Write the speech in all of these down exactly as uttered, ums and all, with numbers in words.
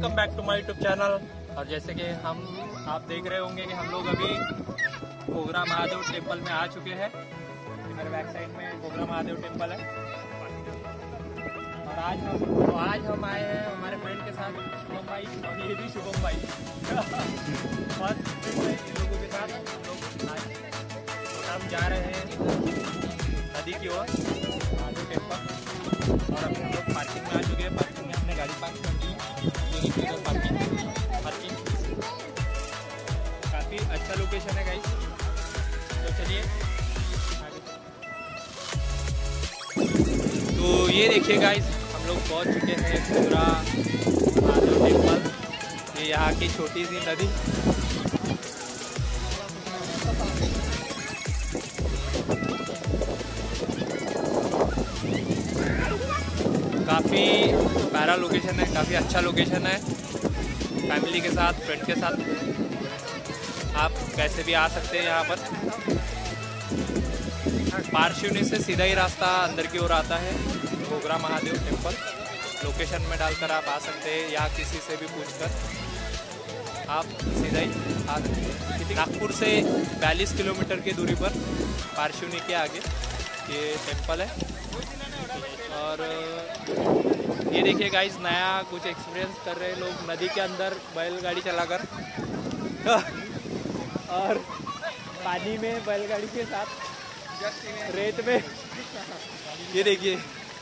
Welcome back to my YouTube channel. और जैसे कि हम आप देख रहे होंगे कि हम लोग अभी घोघरा महादेव टेम्पल में आ चुके हैं। मेरे बैक साइड में घोघरा महादेव टेम्पल है। और आज हम तो आज हम आए हैं हमारे फ्रेंड के साथ, शुभम भाई, और ये भी शुभम भाई फर्स्ट इन लोगों के साथ हम लोग आज हम जा रहे हैं नदी की ओर महादेव टेम्पल। और अभी हम लोग पार्किंग में आ चुके हैं। पार्किंग में हमने गाड़ी पार्क कर दी है। पार्किंग पार्किंग काफ़ी अच्छा लोकेशन है गाइस। तो चलिए तो ये देखिए गाइस, हम लोग पहुंच चुके हैं घोघरा महादेव टेम्पल। ये यहाँ की छोटी सी नदी। काफ़ी प्यारा लोकेशन है, काफ़ी अच्छा लोकेशन है। फैमिली के साथ, फ्रेंड के साथ आप कैसे भी आ सकते हैं। यहाँ पर पारशिवनी से सीधा ही रास्ता अंदर की ओर आता है घोघरा महादेव टेम्पल। लोकेशन में डालकर आप आ सकते हैं या किसी से भी पूछकर आप सीधा ही आ सकते हैं। नागपुर से बयालीस किलोमीटर की दूरी पर पारशिवनी के आगे ये टेम्पल है। और ये देखिए गाइस, नया कुछ एक्सपीरियंस कर रहे हैं लोग नदी के अंदर बैलगाड़ी चलाकर और पानी में बैलगाड़ी के साथ रेत में। ये देखिए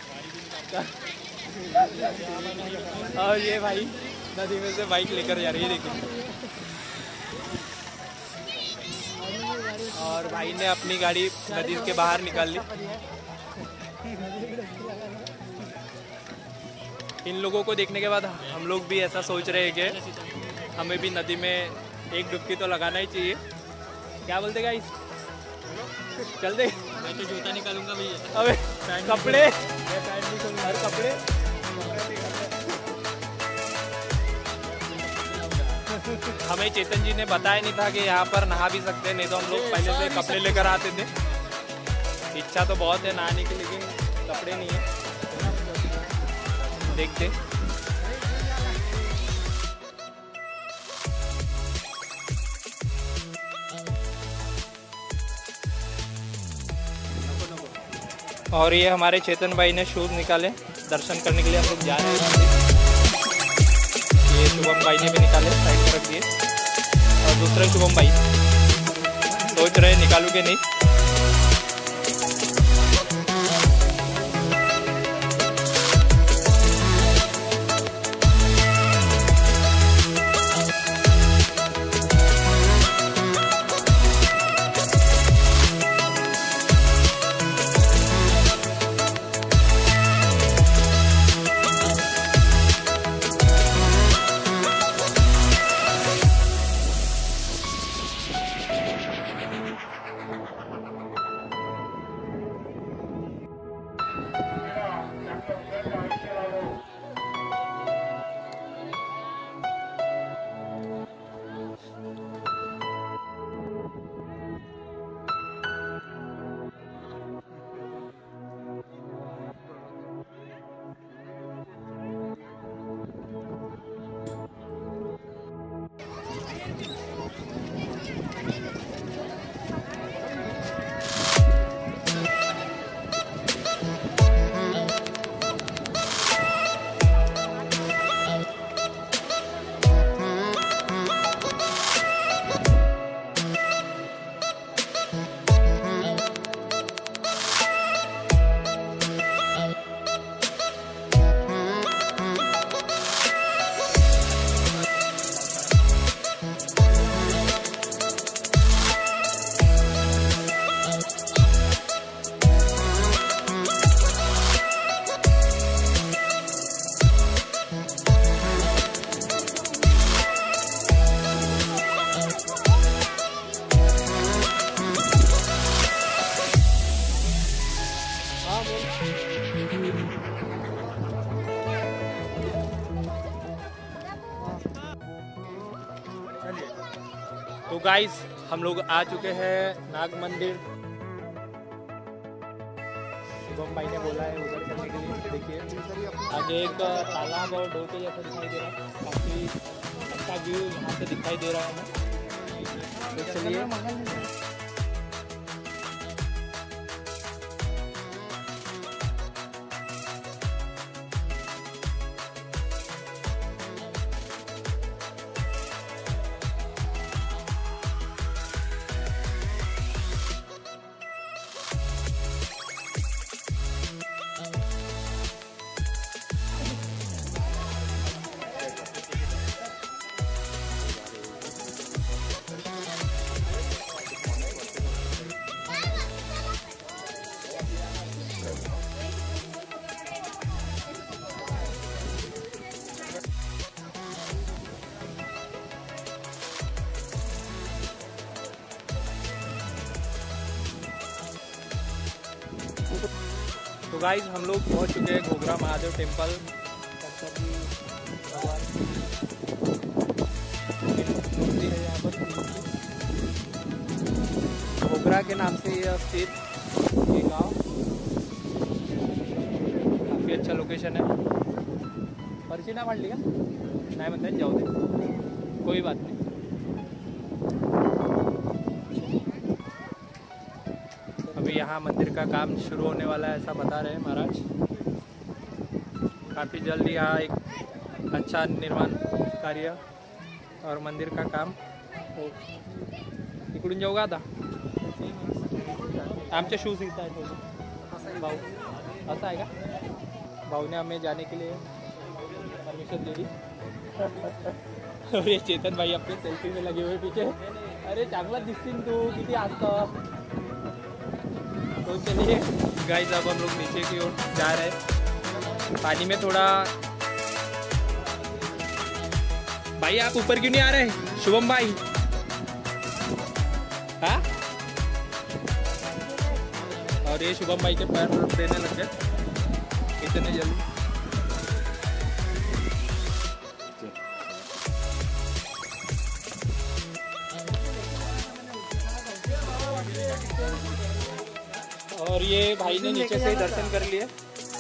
और ये भाई नदी में से बाइक लेकर जा रही है, देखिए। और भाई ने अपनी गाड़ी नदी के बाहर निकाल ली। इन लोगों को देखने के बाद हम लोग भी ऐसा सोच रहे हैं कि हमें भी नदी में एक डुबकी तो लगाना ही चाहिए। क्या बोलते गाइस, चल दे। मैं तो जूता निकालूंगा भैया। अबे कपड़े हर कपड़े हमें चेतन जी ने बताया नहीं था कि यहाँ पर नहा भी सकते हैं, नहीं तो हम लोग पहले से कपड़े लेकर आते थे। इच्छा तो बहुत है नहाने की, लेकिन कपड़े नहीं है। देखते और ये हमारे चेतन भाई ने शूज निकाले दर्शन करने के लिए। हम लोग जा रहे हैं। ये शुभम भाई ने भी निकाले, साइड में रख दिए। और दूसरे शुभम भाई सोच रहे निकालू के नहीं। तो गाइस हम लोग आ चुके हैं नाग मंदिर शुभम भाई ने बोला है उधर चलने के लिए। देखिए आगे एक तालाब और डो के जैसा दिखाई दे रहा है, काफ़ी अच्छा व्यू यहाँ से दिखाई दे रहा है हमें। तो चलिए तो गाइज हम लोग पहुंच चुके हैं घोघरा महादेव टेम्पल। मूर्ति है यहाँ पर, घोघरा के नाम से यह स्थित ये गांव काफ़ी अच्छा लोकेशन है। परिचय ना वाढली का नाही म्हणतात, जाऊ दे कोई बात नहीं। अभी यहाँ मंदिर का काम शुरू होने वाला है ऐसा बता रहे हैं महाराज। काफ़ी जल्द यहाँ एक अच्छा निर्माण कार्य और मंदिर का काम हो। इकडून जाऊ का आता? आमचे शूज इथं आहेत भाऊ, असं आहे का? भाऊ ने हमें जाने के लिए परमिशन दे दी। और ये चेतन भाई अपने सेल्फी में लगे हुए पीछे। अरे चांगला दिसतीन तू, किती असतं। तो चलिए गाइस अब हम लोग नीचे की ओर जा रहे हैं। पानी में थोड़ा, भाई आप ऊपर क्यों नहीं आ रहे शुभम भाई? हाँ, और ये शुभम भाई के पैर देने लग गए इतने जल्दी। और ये भाई ने नीचे से ही दर्शन कर लिए।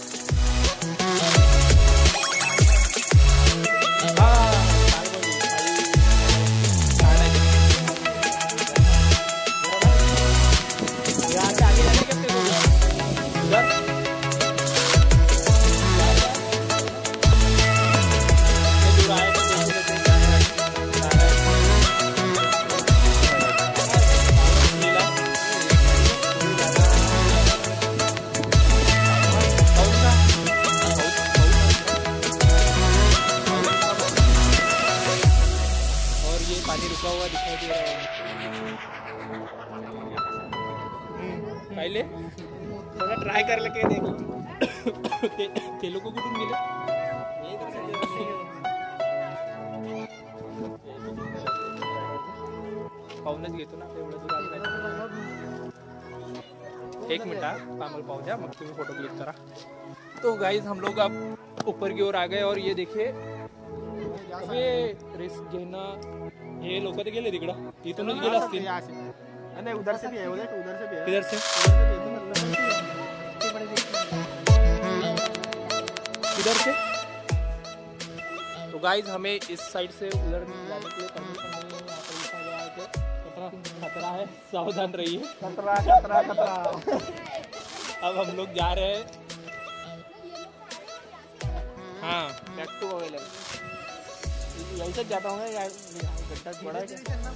पहले थोड़ा ट्राय कर लेके देख ते, ते लोक कुठून गेले? पाहूनच घेतो ना एवढं दूर आलं। एक मिनट कामल पाहू द्या, मग तुम्ही फोटो क्लिक करा। तो गाइस हम लोग अब ऊपर की ओर आ गए और ये देखिए ये रिस्क घेणं, हे लोक ते गेले तिकडं, इथूनच गेले असतील। नहीं उधर से भी है, उधर उधर से भी है, किधर से किधर से? तो गाइज हमें इस साइड से उधर जाने के लिए परमिशन नहीं है। यहाँ पर लिखा गया है कि खतरा खतरा है, सावधान रहिए। खतरा खतरा खतरा। अब हम लोग जा रहे हैं। हाँ बैक टू अवेलेबल, यहीं से जाता हूँ या घंटा बड़ा है।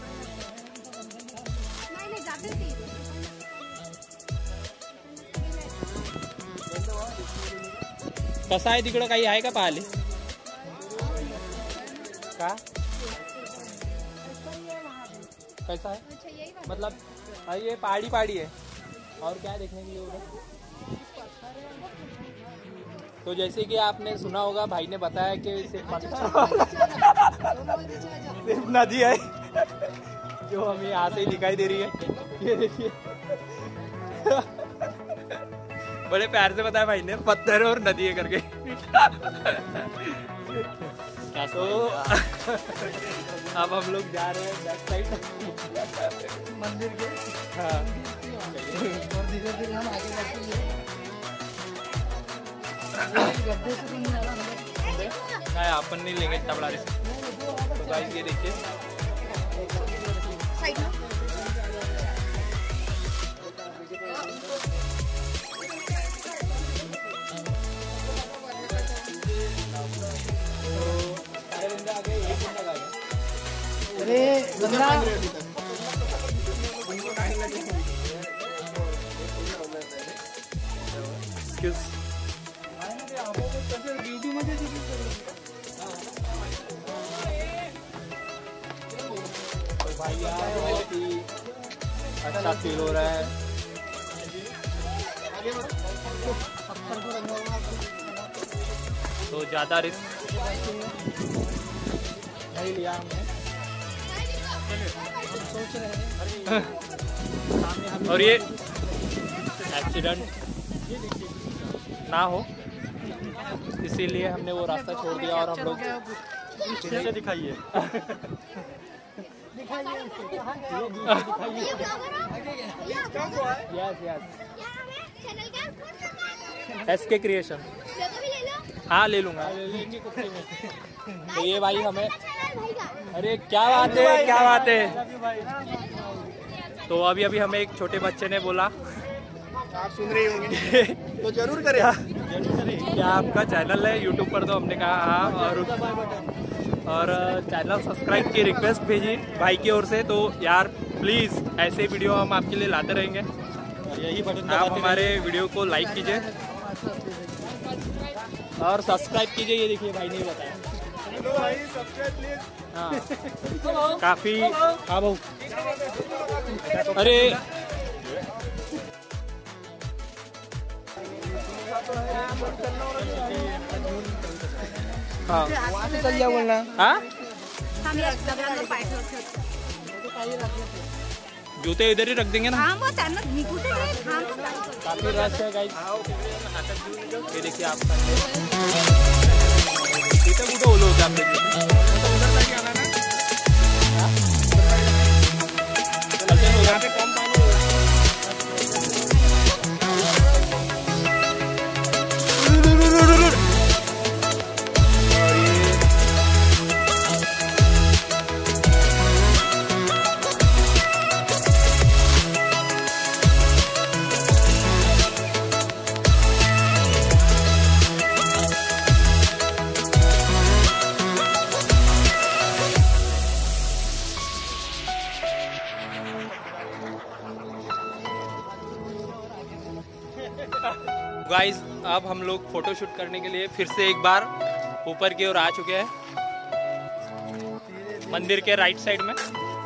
कसा आहे तिकडं, काही आहे का पाहिले का? कैसा है मतलब? हाँ ये पहाड़ी पहाड़ी है और क्या देखने के लिए उधर? तो जैसे कि आपने सुना होगा, भाई ने बताया कि सिर्फ सिर्फ नदी है जो हमें यहाँ से ही दिखाई दे रही है। ये देखिए बड़े प्यार से बताया भाई ने, पत्थर और नदी है करके। तो अब हम लोग जा रहे हैं बैक साइड मंदिर के। हाँ और धीरे धीरे हम आगे बढ़ते हैं। नहीं अपन नहीं लेंगे इतना बड़ा रिस्क। तो गाइस ये देखिए अरे बंदा भाई यार अच्छा फील हो रहा है। तो ज़्यादा रिस्क नहीं लिया हमने। और ये एक्सीडेंट ना हो इसीलिए हमने वो रास्ता छोड़ दिया और हम लोग पीछे दिखाइए yes yes S K creation. हाँ ले लूँगा। तो ये भाई हमें अरे क्या बात है क्या बात है। तो अभी अभी हमें एक छोटे बच्चे ने बोला आप सुन रही होंगे तो जरूर करें जरूर करें क्या आपका चैनल है यूट्यूब पर। तो हमने कहा हाँ और और चैनल सब्सक्राइब की रिक्वेस्ट भेजी भाई की ओर से। तो यार प्लीज़ ऐसे वीडियो हम आपके लिए लाते रहेंगे। यही बटन आप हमारे वीडियो को लाइक कीजिए और सब्सक्राइब कीजिए। ये देखिए भाई ने बताया भाई सब्सक्राइब प्लीज। हाँ काफ़ी हाँ भाऊ अरे हाँ चल जा बोलना। हाँ जूते इधर ही रख देंगे ना। काफी रश है गाइस। ये देखिए आप इधर कुछ ओलो होता है गाइस। अब हम लोग फोटो शूट करने के लिए फिर से एक बार ऊपर की ओर आ चुके हैं मंदिर के राइट साइड में।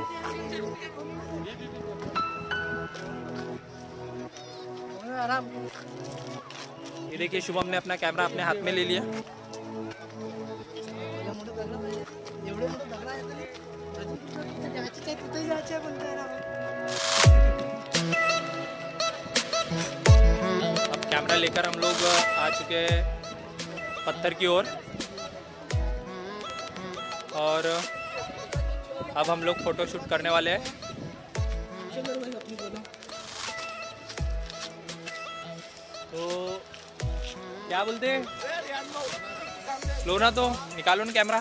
ये देखिए शुभम ने अपना कैमरा अपने हाथ में ले लिया। कैमरा लेकर हम लोग आ चुके हैं पत्थर की ओर और अब हम लोग फोटो शूट करने वाले हैं। तो क्या बोलते हैं लो ना तो निकालो ना कैमरा।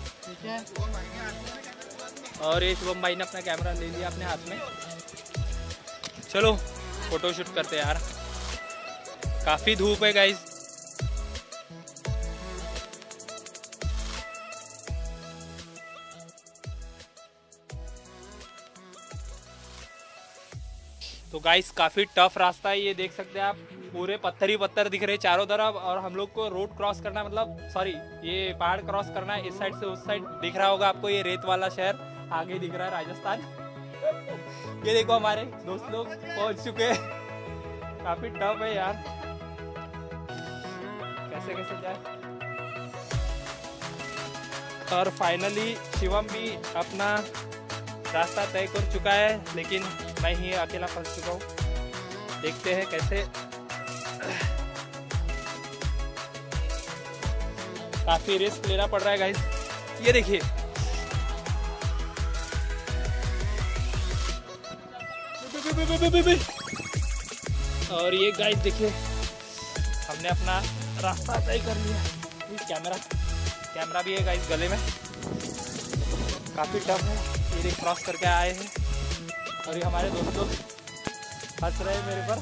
और ये शुभम भाई ने अपना कैमरा ले लिया अपने हाथ में। चलो फोटो शूट करते हैं यार। काफी धूप है गाइस। तो गाइस काफी टफ रास्ता है। ये देख सकते हैं आप पूरे पत्थर ही पत्थर दिख रहे हैं चारों तरफ और हम लोग को रोड क्रॉस करना मतलब सॉरी ये पहाड़ क्रॉस करना है। इस साइड से उस साइड दिख रहा होगा आपको ये रेत वाला शहर आगे दिख रहा है राजस्थान। ये देखो हमारे दोस्त लोग पहुंच चुके हैं। काफी टफ है यार कैसे कैसे जाए। और फाइनली शिवम भी अपना रास्ता तय कर चुका है लेकिन मैं ही अकेला फंस चुका हूँ। देखते हैं कैसे। काफी रिस्क लेना पड़ रहा है गाइस। ये देखिए और ये गाइस देखिए हमने अपना रास्ता तय कर लिया। ये कैमरा कैमरा भी है गाइस गले में, काफ़ी टफ है। ये देख क्रॉस करके आए हैं और ये हमारे दोस्त लोग हंस रहे हैं मेरे पर।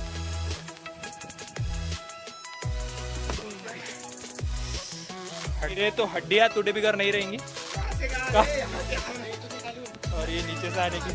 मेरे तो हड्डियाँ टूटे बिगर नहीं रहेंगी। और ये नीचे से आने की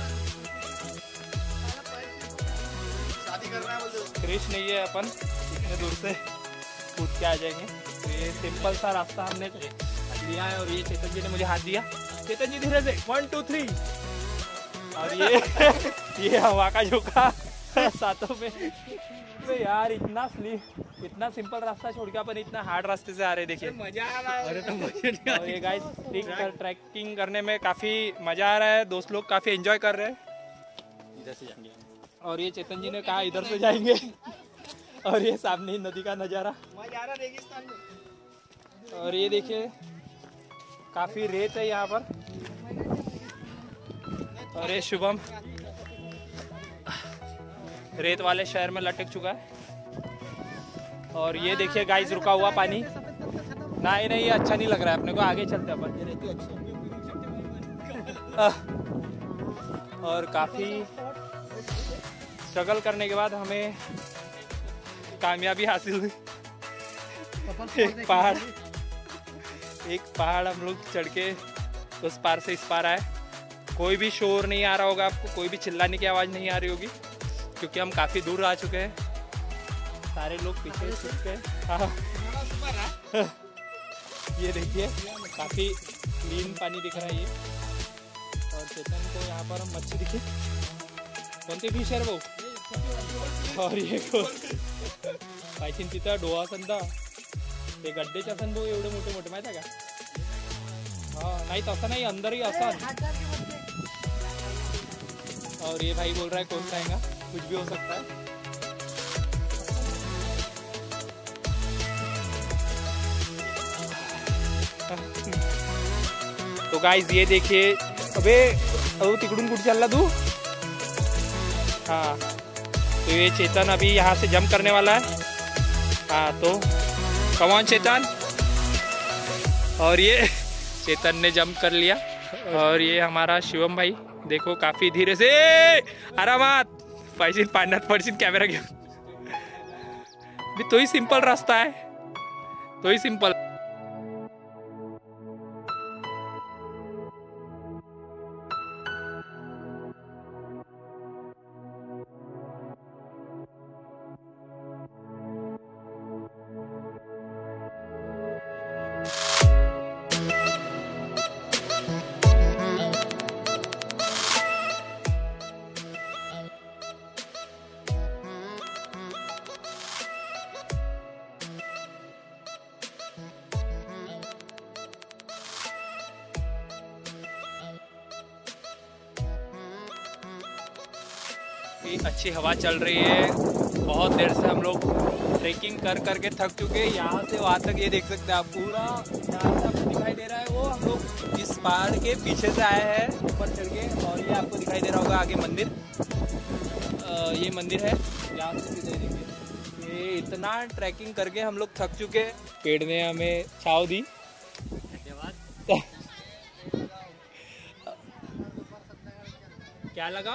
क्रिश नहीं है, अपन इतने दूर से कूद के आ जाएंगे। तो ये सिंपल सा रास्ता हमने लिया है और ये चेतन जी ने मुझे हाथ दिया। चेतन जी धीरे से वन टू थ्री। और ये ये हवा का झोंका साथों में। तो यार इतना स्लीप इतना सिंपल रास्ता छोड़ के अपन इतना हार्ड रास्ते से आ रहे, देखिए मजा आ रहा है। अरे तो मजा नहीं। और ये गाइस ट्रैकिंग करने में काफ़ी मज़ा आ रहा है, दोस्त लोग काफ़ी एंजॉय कर रहे हैं। इधर से जाएंगे और ये चेतन जी ने कहा इधर से जाएंगे। और ये सामने नदी का नज़ारा रेगिस्तान में। और ये देखिए काफ़ी रेत है यहाँ पर। और ये शुभम रेत वाले शहर में लटक चुका है। और ये देखिए गाइस रुका हुआ पानी। नहीं नहीं ये अच्छा नहीं लग रहा है अपने को, आगे चलते अपन। और काफ़ी स्ट्रगल करने के बाद हमें कामयाबी हासिल हुई। एक पहाड़ एक पहाड़ हम लोग चढ़ के उस पार से इस पार आए। कोई भी शोर नहीं आ रहा होगा आपको, कोई भी चिल्लाने की आवाज़ नहीं आ रही होगी क्योंकि हम काफ़ी दूर आ चुके हैं। सारे लोग पीछे छुप गए। हाँ ये देखिए काफ़ी क्लीन पानी दिख रहा है ये। और चेतन को यहाँ पर हम मच्छी दिखी। कोणती फिश आहे वो? और ये आय थिंक तिथं डोहा संदा ते गड्डेचे असन भाऊ एवढे मोठे मोठे माहिती आहे का? हाँ नहीं तसा नहीं, अंदर ही असन। और ये भाई बोल रहा है कौन सा आएगा, कुछ भी हो सकता है। तो गाइस ये देखिए, अबे अबे तिकडून कुठे चालला तू? हाँ तो ये चेतन अभी यहाँ से जंप करने वाला है। हाँ तो कम ऑन चेतन। और ये चेतन ने जंप कर लिया। और ये हमारा शिवम भाई देखो काफी धीरे से आरामात पाहिजे पाण्यात पडशील कॅमेरा घेऊन। भी तो ही सिंपल रास्ता है, तो ही सिंपल। अच्छी हवा चल रही है। बहुत देर से हम लोग ट्रेकिंग कर करके थक चुके हैं। यहाँ से वहाँ तक ये देख सकते हैं आप, पूरा यहाँ से आपको दिखाई दे रहा है वो हम लोग इस पहाड़ के पीछे से आए हैं ऊपर चढ़ के। और ये आपको दिखाई दे रहा होगा आगे मंदिर, आ, ये मंदिर है यहाँ से सीधे देखिए। ये इतना ट्रैकिंग करके हम लोग थक चुके हैं। पेड़ ने हमें छाव दी, धन्यवाद। क्या लगा?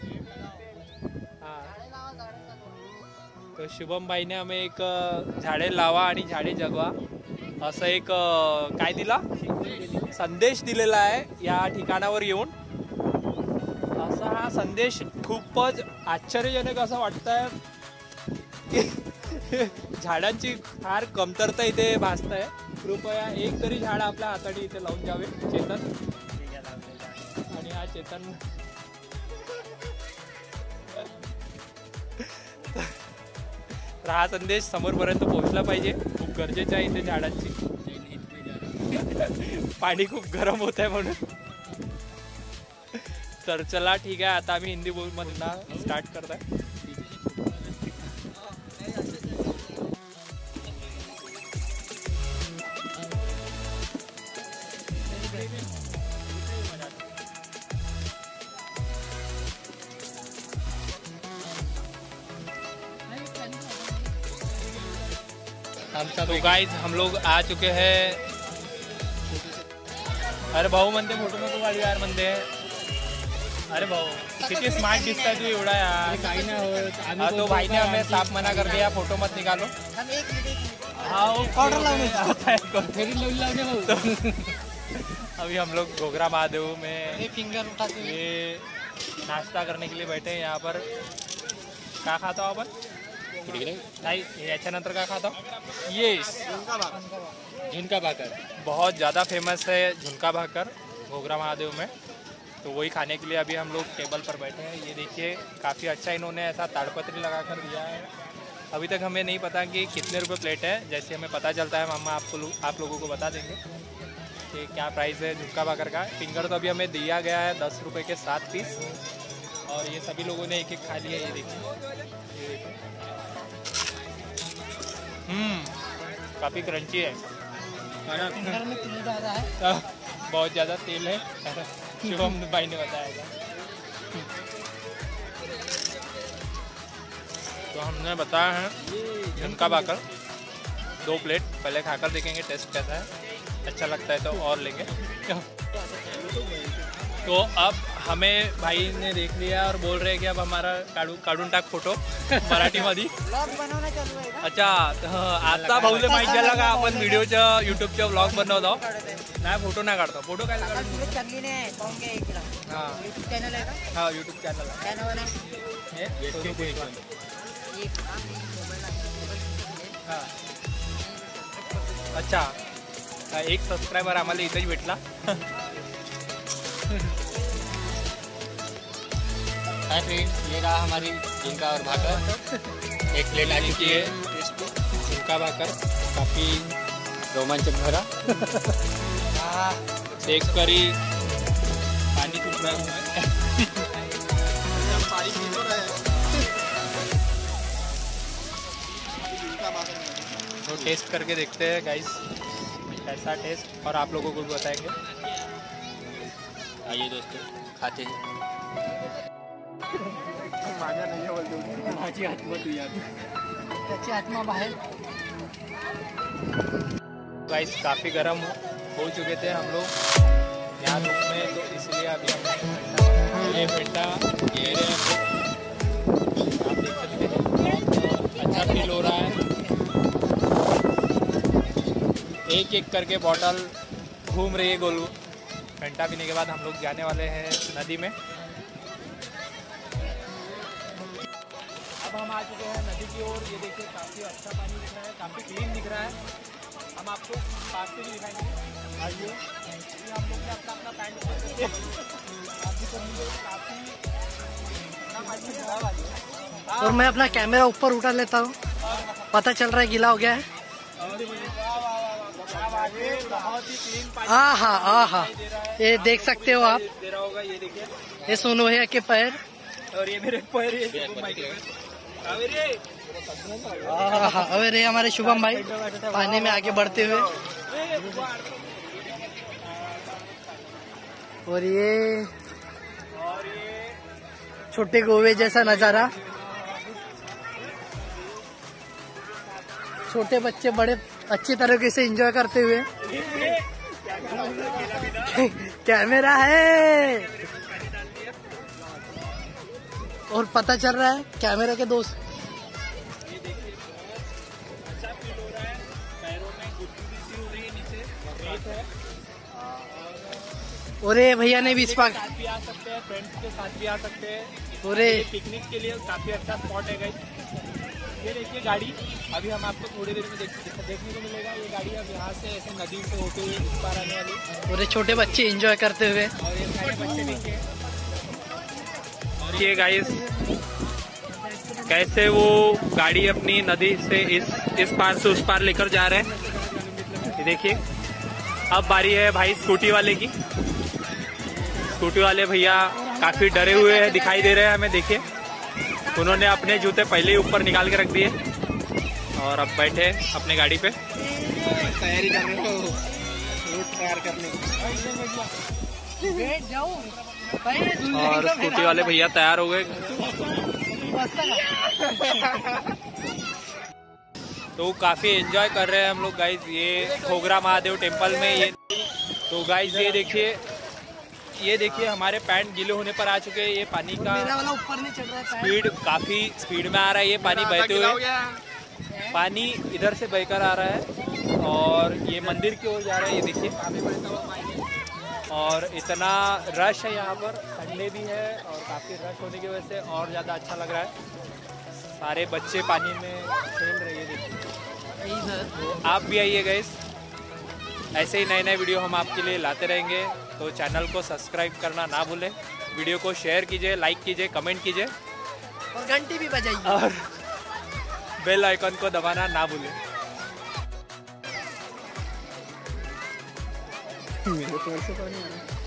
तो शुभम भाईने हमें एक झाडे लावा आणि झाडे जगवा असं एक काय दिला संदेश दिलेला आहे या ठिकाणावर येऊन। असा हा संदेश खूपच आश्चर्यजनक असं वाटतंय की झाडांची फार कमतरता इथे भासते। कृपया एक तरी झाड आपल्या हाताने इथे लावून जावे चेतन। आणि हा चेतन हा संदेश समोरपर्यंत पोहोचला पाहिजे, खूप गरजेचं आहे इथे झाडांची। पाणी खूप गरम होत आहे म्हणून। तर चला ठीक आहे, आता आम्ही हिंदी बोलमधून स्टार्ट करताय। हम सब तो गाइस हम लोग आ चुके हैं। अरे भाऊ म्हणते फोटो नको काढू यार म्हणते। अरे भाऊ किती स्मार्ट दिसता है तू एवढा यार। काही नाही हो तो भाई ने हमें साफ मना कर दिया फोटो मत निकालो। हाँ पाउडर लाउने अभी हम लोग घोघरा महादेव में फिंगर उठाते हुए नाश्ता करने के लिए बैठे हैं यहाँ पर। क्या खाता हो अपन? नहीं याच्यानंतर क्या खाता हो? ये झुनका भाकर बहुत ज़्यादा फेमस है। झुनका भाकर घोघरा महादेव में, तो वही खाने के लिए अभी हम लोग टेबल पर बैठे हैं। ये देखिए काफ़ी अच्छा इन्होंने ऐसा ताड़पत्री लगा कर दिया है। अभी तक हमें नहीं पता कि कितने रुपए प्लेट है। जैसे हमें पता चलता है मामा आपको लो, आप लोगों को बता देंगे कि क्या प्राइस है झुनका भाकर का। फिंगर तो अभी हमें दिया गया है दस रुपये के सात पीस, और ये सभी लोगों ने एक एक खा लिया। ये देखिए ये देखिए हम्म काफ़ी क्रंची है। फिंगर में तेल ज़्यादा है, बहुत ज़्यादा तेल है, शिवम भाई ने बताया था। तो हमने बताया है झुनका भाकर दो प्लेट, पहले खाकर देखेंगे टेस्ट कैसा है। अच्छा लगता है तो और लेंगे। तो अब हमें भाई ने देख लिया और बोल रहे हैं कि अब हमारा काढून काढून टाक फोटो मराठी मध्ये। ब्लॉग बनवणं चालू आहे का? अच्छा आता भाऊले माहिती झालं का आपण व्हिडिओच्या युट्यूबच्या ब्लॉग बनवतो? नाही फोटो नाही काढतो। फोटो काय तुला चांगली नाही पाहून घ्या इकडं। हां यूट्यूब चॅनल आहे का? हां यूट्यूब चॅनल काय नाव आहे? हे सोनू भुजबळ। एक मोबाईल हां अच्छा एक सबस्क्रायबर आम्हाला इथेच भेटला। हाय फ्रेंड्स, ये रहा हमारी झुनका और भाकर। एक प्लेट आ चुकी है। झुनका भाकर काफ़ी रोमांचक भरा। देख कर ही पानी छूट रहा है। पानी पी तो रहे हैं। तो टेस्ट करके देखते हैं गाइस कैसा टेस्ट, और आप लोगों को भी बताएंगे। आइए दोस्तों खाते हैं। माझ्या नाही आहे बोलतो। माझी आत्मा तू यार। त्याची आत्मा बाहेर। गाइस काफ़ी गर्म हो चुके थे हम लोग यहाँ धूप में, तो इसलिए अभी हमने ये पेंटा ये आप देख सकते हैं अच्छा फील हो रहा है। एक एक करके बॉटल घूम रही है गोलू। फेंटा पीने के बाद हम लोग जाने वाले हैं नदी में। अब हम आ चुके हैं नदी की ओर। ये देखिए काफ़ी अच्छा पानी दिख रहा है, काफ़ी क्लीन दिख रहा है। हम आपको पास से भी दिखाएंगे। आइए हम लोग ने अपना अपना पैंट काफ़ी और मैं अपना कैमरा ऊपर उठा लेता हूँ, पता चल रहा है गीला हो गया है। बहुत ही क्लीन पानी आहा आहा, ये देख सकते हो आप, दे रहा होगा। ये देखिए ये सोनू भैया के पैर, और ये मेरे पैर। आहा, और ये हमारे शुभम भाई पानी में आगे बढ़ते हुए, और ये छोटे गोवे जैसा नजारा। छोटे बच्चे बड़े अच्छी तरीके से एंजॉय करते हुए। कैमरा है और पता चल रहा है कैमरा के दोस्त। और भैया ने भी इस पाक साथ भी आ सकते हैं, फ्रेंड्स के साथ भी आ सकते हैं। और पिकनिक के लिए काफी अच्छा स्पॉट है गाइस। ये देखिए गाड़ी, अभी हम आपको थोड़ी देर में देख, देखने को मिलेगा। ये गाड़ी अब यहाँ से ऐसे नदी से होते हुए इस पार आने वाली। और छोटे बच्चे एंजॉय करते हुए, और ये सारे बच्चे देखिए। और ये गाइस कैसे वो गाड़ी अपनी नदी से इस इस पार से उस पार लेकर जा रहे हैं। ये देखिए अब बारी है भाई स्कूटी वाले की। स्कूटी वाले भैया काफी डरे हुए हैं, दिखाई दे रहे हैं हमें। देखिए उन्होंने अपने जूते पहले ही ऊपर निकाल के रख दिए और अब बैठे अपने गाड़ी पे तैयारी कर रहे हो रूट तैयार करने की। और स्कूटी वाले भैया तैयार हो गए। तो काफ़ी एंजॉय कर रहे हैं हम लोग गाइज ये घोगरा महादेव टेम्पल में। ये तो गाइज ये देखिए, ये देखिए हमारे पैंट गीले होने पर आ चुके हैं। ये पानी का मेरा वाला ऊपर नहीं चढ़ रहा है, स्पीड काफ़ी स्पीड में आ रहा है। ये पानी बहते हुए, पानी इधर से बहकर आ रहा है और ये मंदिर की ओर जा रहा है। ये देखिए, और इतना रश है यहाँ पर, संडे भी है और काफ़ी रश होने की वजह से और ज़्यादा अच्छा लग रहा है। सारे बच्चे पानी में खेल रहे हैं, देखिए। तो आप भी आइए गाइस, ऐसे ही नए नए वीडियो हम आपके लिए लाते रहेंगे। तो चैनल को सब्सक्राइब करना ना भूलें, वीडियो को शेयर कीजिए, लाइक कीजिए, कमेंट कीजिए और घंटी भी बजाइए और बेल आइकन को दबाना ना भूलें। मेरे पैर से पानी आ रहा है।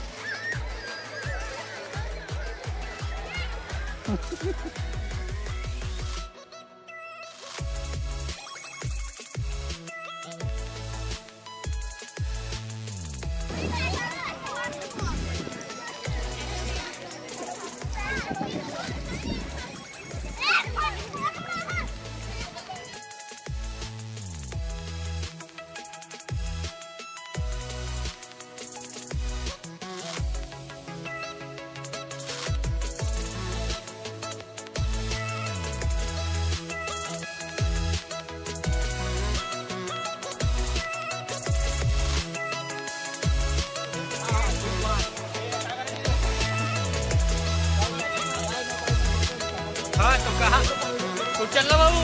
हाँ तो कहा तो चल रहा बाबू।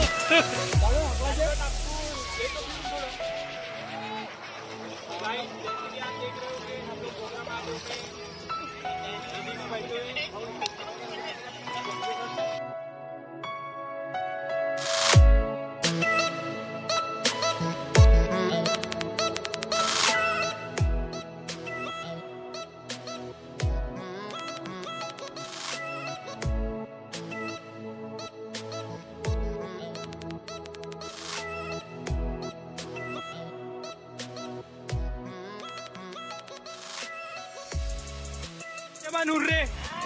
रे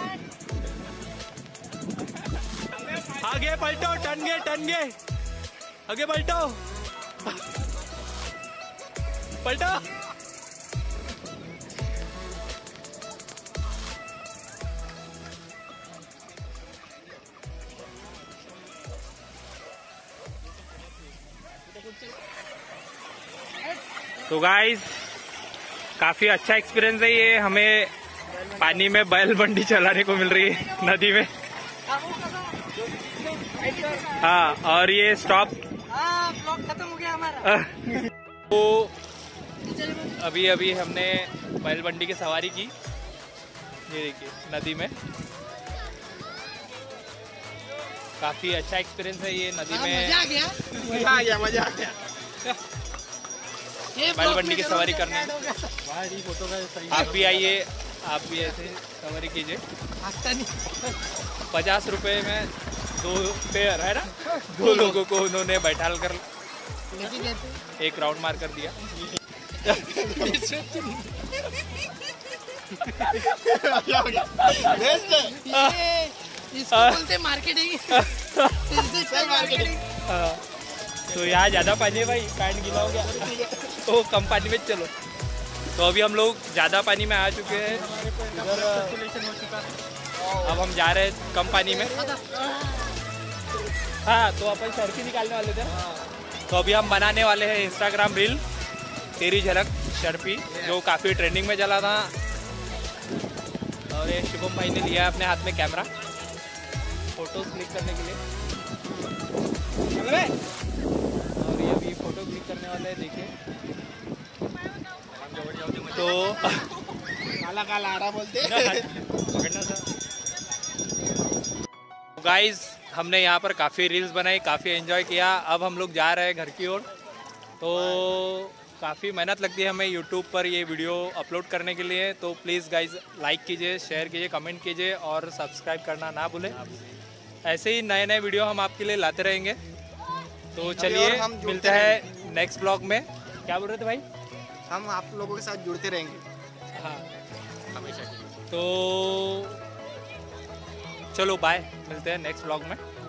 आगे पलटो, टन गए टन गए, आगे पलटो पलटो। तो गाइस काफी अच्छा एक्सपीरियंस है ये, हमें पानी में बैल बंडी चलाने को मिल रही है नदी में। हाँ, और ये स्टॉप ब्लॉग खत्म हो गया हमारा। तो अभी अभी हमने बैल बंडी की सवारी की, ये देखिए नदी में। काफी अच्छा एक्सपीरियंस है ये नदी में, मजा आ गया, मजा आ गया, मजा आ गया बैल बंडी की सवारी करने। आप भी आइए, आप भी ऐसे सवारी कीजिए। पचास रुपए में दो पेयर है ना, दो लोगों को उन्होंने बैठाल कर एक राउंड मार कर दिया। इसको बोलते मार्केटिंग। तो यहाँ ज्यादा पानी है भाई, पैंट गीला हो गया तो कम पानी में चलो। तो अभी हम लोग ज़्यादा पानी में आ चुके हैं इधर, अब हम जा रहे हैं कम पानी में। हाँ, तो अपन सेल्फी निकालने वाले थे, तो अभी हम बनाने वाले हैं इंस्टाग्राम रील तेरी झलक शर्फी, जो काफ़ी ट्रेंडिंग में चला था। और ये शुभम भाई ने लिया है अपने हाथ में कैमरा फोटोज क्लिक करने के लिए, और ये अभी फोटो क्लिक करने वाले हैं, देखिए। तो काला काला आ रहा बोलते पकड़ना था। गाइज हमने यहाँ पर काफ़ी रील्स बनाई, काफ़ी एंजॉय किया। अब हम लोग जा रहे हैं घर की ओर। तो काफ़ी मेहनत लगती है हमें यूट्यूब पर ये वीडियो अपलोड करने के लिए, तो प्लीज़ गाइज लाइक कीजिए, शेयर कीजिए, कमेंट कीजिए और सब्सक्राइब करना ना भूलें। ऐसे ही नए नए वीडियो हम आपके लिए लाते रहेंगे। तो चलिए मिलते हैं नेक्स्ट ब्लॉग में। क्या बोल रहे थे भाई? हम आप लोगों के साथ जुड़ते रहेंगे हाँ हमेशा। तो चलो बाय, मिलते हैं नेक्स्ट ब्लॉग में।